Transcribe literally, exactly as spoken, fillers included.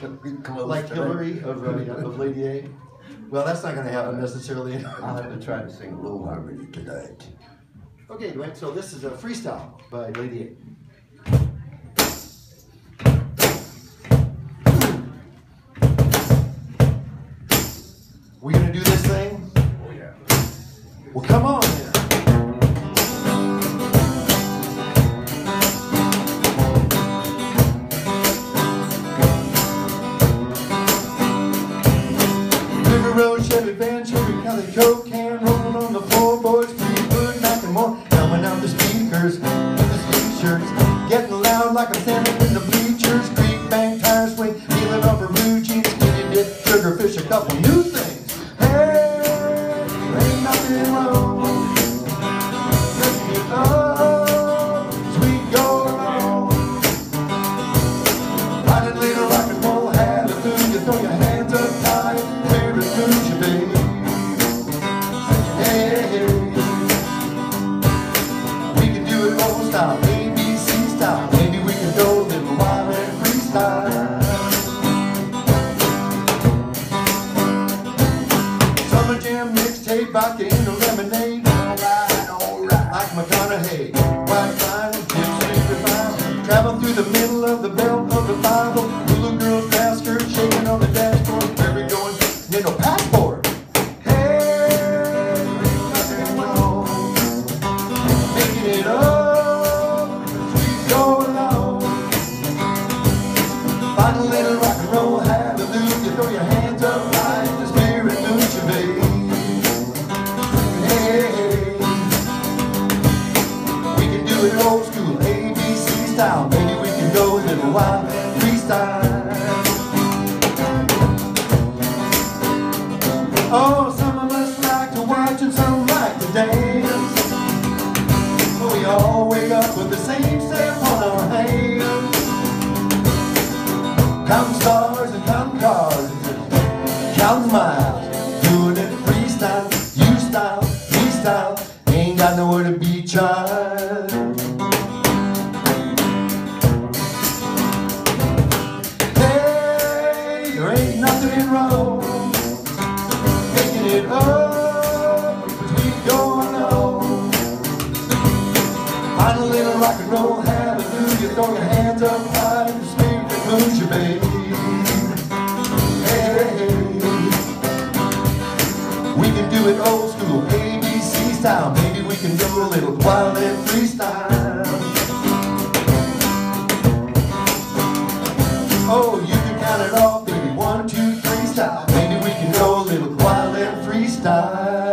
Like Hillary of, uh, of Lady A? Well, that's not going to happen necessarily. I'll have to try to sing a low harmony tonight. Okay, DuWayne, so this is a Freestyle by Lady A. We gonna do this thing? Oh yeah. Well, come on then. River Road, Chevy van, Chevy Cali Coke can, rolling on the floorboards, Fleetwood Mac and more, coming out the speakers, in the t-shirts, getting loud like I'm standing in the bleachers, creek bank tire swing, peeling off her blue jeans, skinny dip, sugarfish, a couple new things. Hey, ain't nothing wrong. Listen it up, sweet go along. Find a little rock and roll, hallelujah, throw your hands up high, where it moves you, baby. Hey, hey, we can do it old style, A B C style. Maybe we can go a little wild and freestyle. Summer jam mixtape, vodka in a lemonade. Alright, alright. Like McConaughey, white line, dipstick refine. Travel through the middle of the belt of the Bible. Little girl's grass skirt shaking on the dashboard. Where we going? Need no passport. Hey, ain't nothing wrong. Making it up, sweet go along. Find a little rock and roll, hallelujah. Throw your hands up high, the spirit moves you, baby. Hey, we can do it old school, A B C style. Maybe we can go a little wild and freestyle. Oh, some of us like to watch and some like to dance. But we all wake up with the same step on our hands. Counting stars and counting cars, counting miles, doing it freestyle. You style, me style, ain't got nowhere to be, child. Hey, there ain't nothing wrong. Making it up, we go along. Find a little rock and roll, hallelujah. Throw your hands up high, the spirit moves you, baby. Hey, we can do it old school, A B C style. Maybe we can do a little wild and freestyle. Oh, you can count it off, baby. One, two, three style. Maybe we can go a little wild and freestyle.